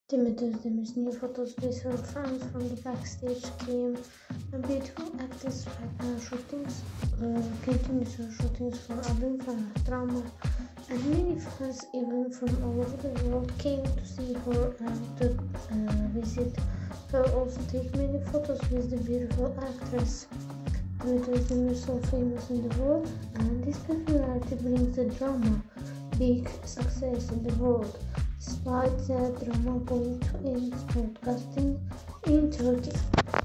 Demet Özdemir's new photos with her friends from the backstage came. A beautiful actress right now continues her shootings for other drama, and many fans, even from all over the world, came to see her and to visit her. Also, take many photos with the beautiful actress. Demet Özdemir is so famous in the world, and this popularity brings the drama big success in the world. Despite that, drama going to end broadcasting in Turkey.